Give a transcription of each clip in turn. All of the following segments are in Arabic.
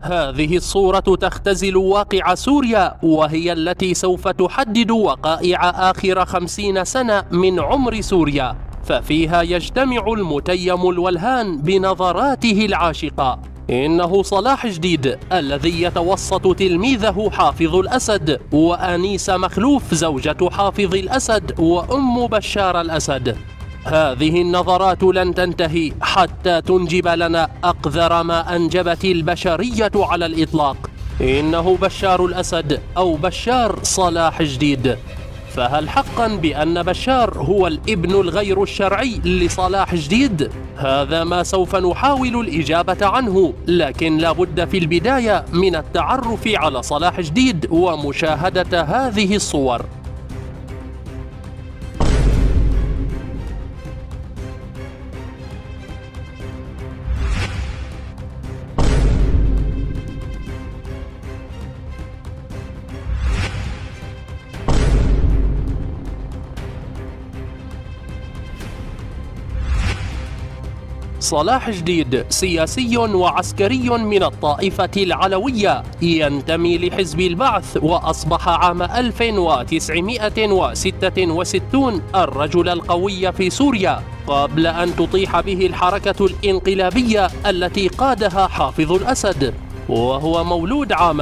هذه الصورة تختزل واقع سوريا، وهي التي سوف تحدد وقائع آخر 50 سنة من عمر سوريا، ففيها يجتمع المتيم الولهان بنظراته العاشقة. إنه صلاح جديد الذي يتوسط تلميذه حافظ الأسد وأنيس مخلوف زوجة حافظ الأسد وأم بشار الأسد. هذه النظرات لن تنتهي حتى تنجب لنا أقذر ما أنجبت البشرية على الإطلاق. إنه بشار الأسد أو بشار صلاح جديد. فهل حقا بأن بشار هو الابن الغير الشرعي لصلاح جديد؟ هذا ما سوف نحاول الإجابة عنه، لكن لابد في البداية من التعرف على صلاح جديد ومشاهدة هذه الصور. صلاح جديد سياسي وعسكري من الطائفة العلوية، ينتمي لحزب البعث، وأصبح عام 1966 الرجل القوي في سوريا قبل أن تطيح به الحركة الانقلابية التي قادها حافظ الأسد. وهو مولود عام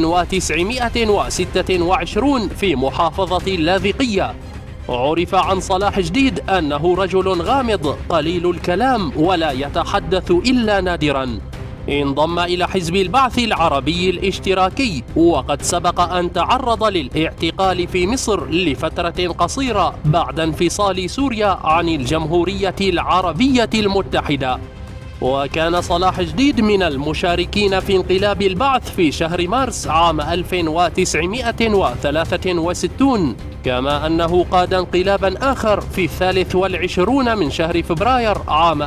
1926 في محافظة اللاذقية. عرف عن صلاح جديد أنه رجل غامض قليل الكلام ولا يتحدث إلا نادرا. انضم إلى حزب البعث العربي الاشتراكي، وقد سبق أن تعرض للاعتقال في مصر لفترة قصيرة بعد انفصال سوريا عن الجمهورية العربية المتحدة. وكان صلاح جديد من المشاركين في انقلاب البعث في شهر مارس عام 1963، كما أنه قاد انقلابا آخر في 23 من شهر فبراير عام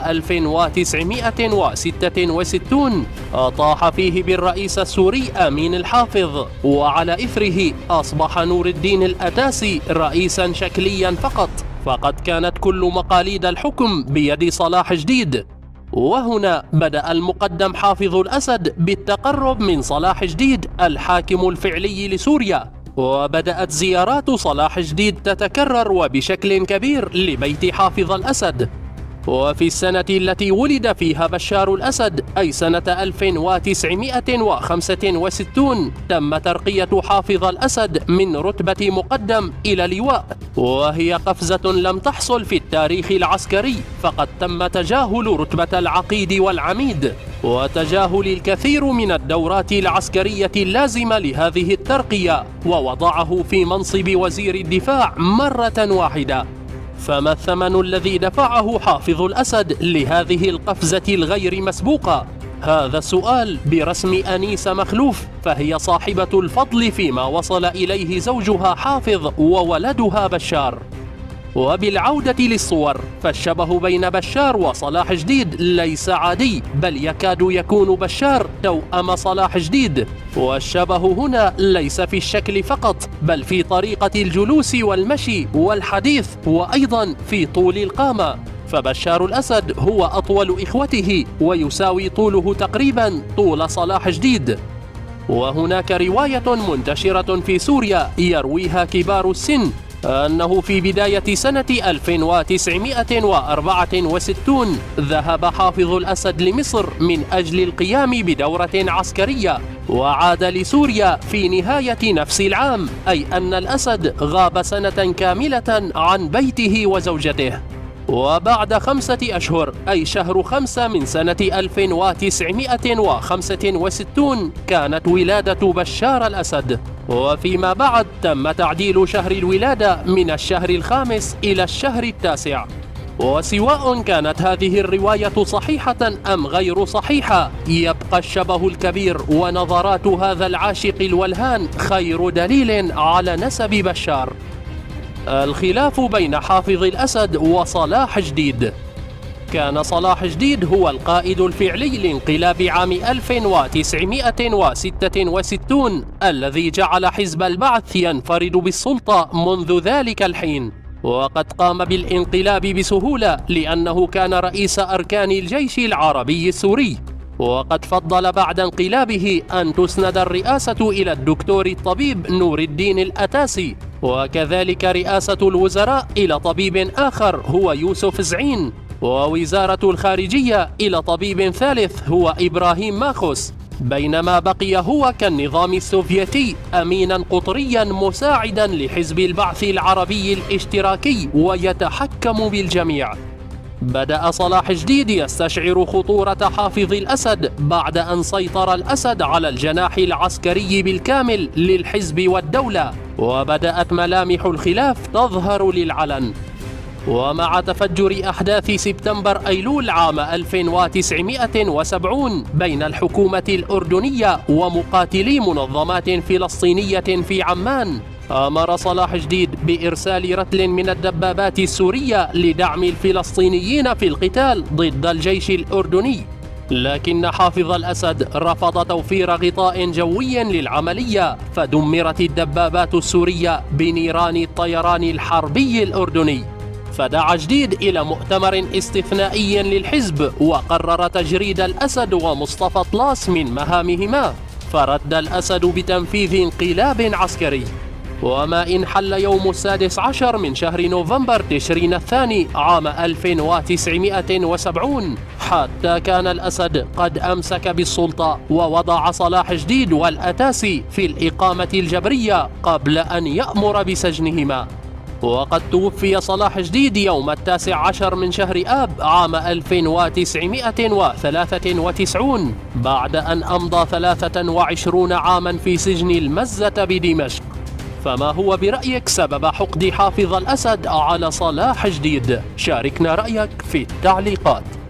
1966 أطاح فيه بالرئيس السوري أمين الحافظ، وعلى إثره أصبح نور الدين الأتاسي رئيسا شكليا فقط، فقد كانت كل مقاليد الحكم بيد صلاح جديد. وهنا بدأ المقدم حافظ الأسد بالتقرب من صلاح جديد الحاكم الفعلي لسوريا، وبدأت زيارات صلاح جديد تتكرر وبشكل كبير لبيت حافظ الأسد. وفي السنة التي ولد فيها بشار الأسد، أي سنة 1965، تم ترقية حافظ الأسد من رتبة مقدم إلى لواء، وهي قفزة لم تحصل في التاريخ العسكري، فقد تم تجاهل رتبة العقيد والعميد وتجاهل الكثير من الدورات العسكرية اللازمة لهذه الترقية، ووضعه في منصب وزير الدفاع مرة واحدة. فما الثمن الذي دفعه حافظ الأسد لهذه القفزة الغير مسبوقة؟ هذا السؤال برسم أنيس مخلوف، فهي صاحبة الفضل فيما وصل إليه زوجها حافظ وولدها بشار. وبالعودة للصور، فالشبه بين بشار وصلاح جديد ليس عادي، بل يكاد يكون بشار توأم صلاح جديد. والشبه هنا ليس في الشكل فقط، بل في طريقة الجلوس والمشي والحديث، وأيضا في طول القامة. فبشار الأسد هو أطول إخوته، ويساوي طوله تقريبا طول صلاح جديد. وهناك رواية منتشرة في سوريا يرويها كبار السن أنه في بداية سنة 1964 ذهب حافظ الأسد لمصر من أجل القيام بدورة عسكرية، وعاد لسوريا في نهاية نفس العام، أي أن الأسد غاب سنة كاملة عن بيته وزوجته. وبعد 5 أشهر، أي شهر 5 من سنة 1965، كانت ولادة بشار الأسد. وفيما بعد تم تعديل شهر الولادة من الشهر 5 إلى الشهر 9. وسواء كانت هذه الرواية صحيحة أم غير صحيحة، يبقى الشبه الكبير ونظرات هذا العاشق الولهان خير دليل على نسب بشار. الخلاف بين حافظ الأسد وصلاح جديد. كان صلاح جديد هو القائد الفعلي لانقلاب عام 1966 الذي جعل حزب البعث ينفرد بالسلطة منذ ذلك الحين، وقد قام بالانقلاب بسهولة لأنه كان رئيس أركان الجيش العربي السوري. وقد فضل بعد انقلابه أن تسند الرئاسة إلى الدكتور الطبيب نور الدين الأتاسي، وكذلك رئاسة الوزراء إلى طبيب آخر هو يوسف زعين، ووزارة الخارجية إلى طبيب ثالث هو إبراهيم ماخوس، بينما بقي هو كالنظام السوفيتي أمينا قطريا مساعدا لحزب البعث العربي الاشتراكي ويتحكم بالجميع. بدأ صلاح جديد يستشعر خطورة حافظ الأسد بعد أن سيطر الأسد على الجناح العسكري بالكامل للحزب والدولة، وبدأت ملامح الخلاف تظهر للعلن. ومع تفجر أحداث سبتمبر أيلول عام 1970 بين الحكومة الأردنية ومقاتلي منظمات فلسطينية في عمان، أمر صلاح جديد بإرسال رتل من الدبابات السورية لدعم الفلسطينيين في القتال ضد الجيش الأردني، لكن حافظ الأسد رفض توفير غطاء جوي للعملية، فدمرت الدبابات السورية بنيران الطيران الحربي الأردني. فدعا جديد إلى مؤتمر استثنائي للحزب وقرر تجريد الأسد ومصطفى طلاس من مهامهما، فرد الأسد بتنفيذ انقلاب عسكري. وما إن حل يوم 16 من شهر نوفمبر تشرين الثاني عام 1970 حتى كان الأسد قد أمسك بالسلطة ووضع صلاح جديد والأتاسي في الإقامة الجبرية قبل أن يأمر بسجنهما. وقد توفي صلاح جديد يوم 19 من شهر آب عام 1993 بعد أن أمضى 23 عاما في سجن المزة بدمشق. فما هو برأيك سبب حقد حافظ الأسد على صلاح جديد؟ شاركنا رأيك في التعليقات.